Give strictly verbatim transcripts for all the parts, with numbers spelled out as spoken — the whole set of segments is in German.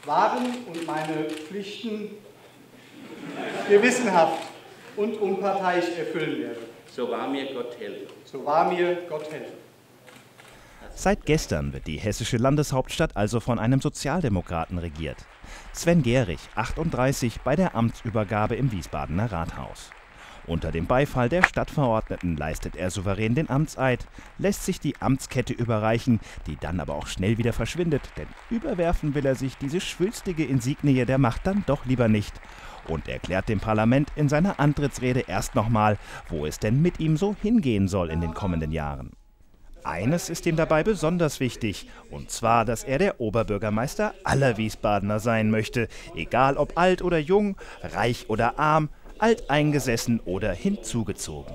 wahren und meine Pflichten gewissenhaft und unparteiisch erfüllen werde. So wahr mir Gott helfe. So wahr mir Gott helfe. Seit gestern wird die hessische Landeshauptstadt also von einem Sozialdemokraten regiert. Sven Gehrig, achtunddreißig, bei der Amtsübergabe im Wiesbadener Rathaus. Unter dem Beifall der Stadtverordneten leistet er souverän den Amtseid, lässt sich die Amtskette überreichen, die dann aber auch schnell wieder verschwindet, denn überwerfen will er sich diese schwülstige Insignie der Macht dann doch lieber nicht. Und erklärt dem Parlament in seiner Antrittsrede erst nochmal, wo es denn mit ihm so hingehen soll in den kommenden Jahren. Eines ist ihm dabei besonders wichtig, und zwar, dass er der Oberbürgermeister aller Wiesbadener sein möchte, egal ob alt oder jung, reich oder arm, alteingesessen oder hinzugezogen.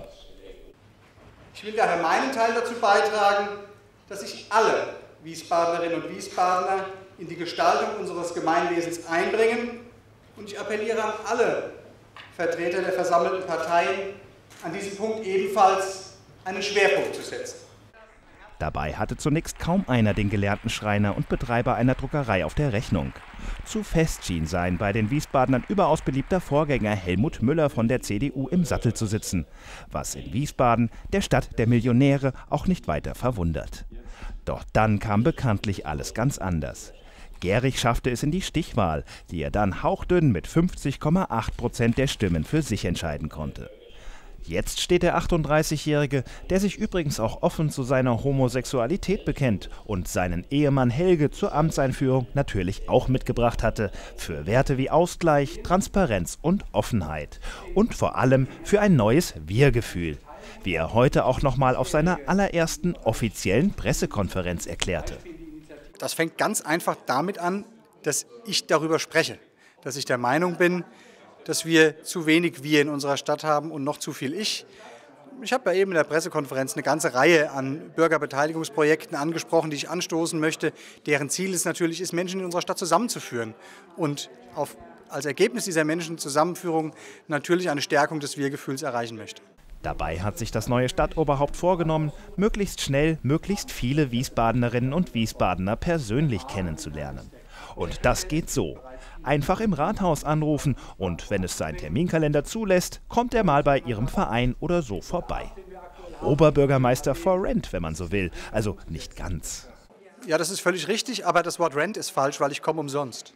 Ich will daher meinen Teil dazu beitragen, dass sich alle Wiesbaderinnen und Wiesbadener in die Gestaltung unseres Gemeinwesens einbringen, und ich appelliere an alle Vertreter der versammelten Parteien, an diesem Punkt ebenfalls einen Schwerpunkt zu setzen. Dabei hatte zunächst kaum einer den gelernten Schreiner und Betreiber einer Druckerei auf der Rechnung. Zu fest schien sein bei den Wiesbadenern überaus beliebter Vorgänger Helmut Müller von der C D U im Sattel zu sitzen, was in Wiesbaden, der Stadt der Millionäre, auch nicht weiter verwundert. Doch dann kam bekanntlich alles ganz anders. Gehrig schaffte es in die Stichwahl, die er dann hauchdünn mit fünfzig Komma acht Prozent der Stimmen für sich entscheiden konnte. Jetzt steht der achtunddreißigjährige, der sich übrigens auch offen zu seiner Homosexualität bekennt und seinen Ehemann Helge zur Amtseinführung natürlich auch mitgebracht hatte, für Werte wie Ausgleich, Transparenz und Offenheit und vor allem für ein neues Wir-Gefühl, wie er heute auch nochmal auf seiner allerersten offiziellen Pressekonferenz erklärte. Das fängt ganz einfach damit an, dass ich darüber spreche, dass ich der Meinung bin, dass wir zu wenig Wir in unserer Stadt haben und noch zu viel Ich. Ich habe ja eben in der Pressekonferenz eine ganze Reihe an Bürgerbeteiligungsprojekten angesprochen, die ich anstoßen möchte, deren Ziel es natürlich ist, Menschen in unserer Stadt zusammenzuführen und auf, als Ergebnis dieser Menschenzusammenführung natürlich eine Stärkung des Wir-Gefühls erreichen möchte. Dabei hat sich das neue Stadtoberhaupt vorgenommen, möglichst schnell möglichst viele Wiesbadenerinnen und Wiesbadener persönlich kennenzulernen. Und das geht so. Einfach im Rathaus anrufen und wenn es sein Terminkalender zulässt, kommt er mal bei Ihrem Verein oder so vorbei. Oberbürgermeister for Rent, wenn man so will, also nicht ganz. Ja, das ist völlig richtig, aber das Wort Rent ist falsch, weil ich komme umsonst.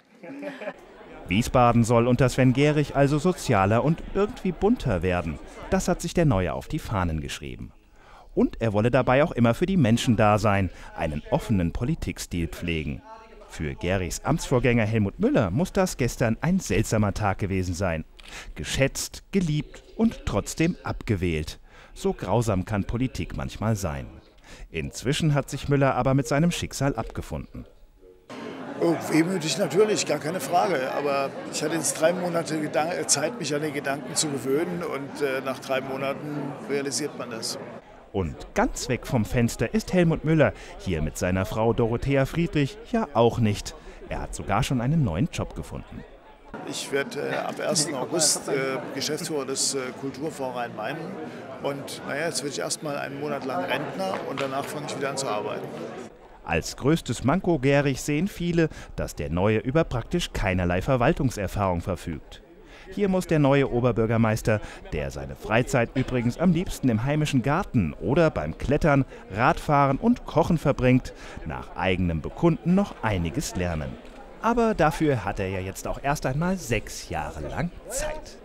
Wiesbaden soll unter Sven Gehrig also sozialer und irgendwie bunter werden. Das hat sich der Neue auf die Fahnen geschrieben. Und er wolle dabei auch immer für die Menschen da sein, einen offenen Politikstil pflegen. Für Gehrigs Amtsvorgänger Helmut Müller muss das gestern ein seltsamer Tag gewesen sein. Geschätzt, geliebt und trotzdem abgewählt. So grausam kann Politik manchmal sein. Inzwischen hat sich Müller aber mit seinem Schicksal abgefunden. Oh, wehmütig natürlich, gar keine Frage. Aber ich hatte jetzt drei Monate Zeit, mich an den Gedanken zu gewöhnen. Und äh, nach drei Monaten realisiert man das. Und ganz weg vom Fenster ist Helmut Müller, hier mit seiner Frau Dorothea Friedrich, ja auch nicht. Er hat sogar schon einen neuen Job gefunden. Ich werde äh, ab ersten August äh, Geschäftsführer des äh, Kulturfonds Rhein-Main. Und naja, jetzt werde ich erst mal einen Monat lang Rentner und danach fange ich wieder an zu arbeiten. Als größtes Manko Gehrig sehen viele, dass der Neue über praktisch keinerlei Verwaltungserfahrung verfügt. Hier muss der neue Oberbürgermeister, der seine Freizeit übrigens am liebsten im heimischen Garten oder beim Klettern, Radfahren und Kochen verbringt, nach eigenem Bekunden noch einiges lernen. Aber dafür hat er ja jetzt auch erst einmal sechs Jahre lang Zeit.